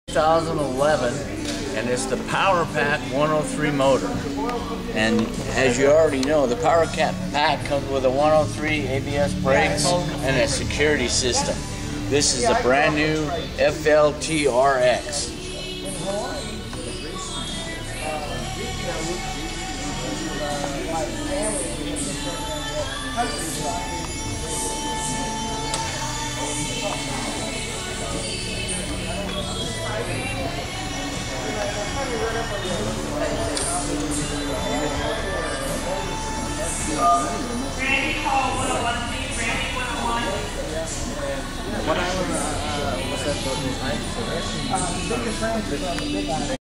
2011, and it's the Power Pack 103 motor. And as you already know, the Power Pack comes with a 103 ABS brakes and a security system. This is a brand new FLTRX. Randy call 101, Randy 101. What island was that?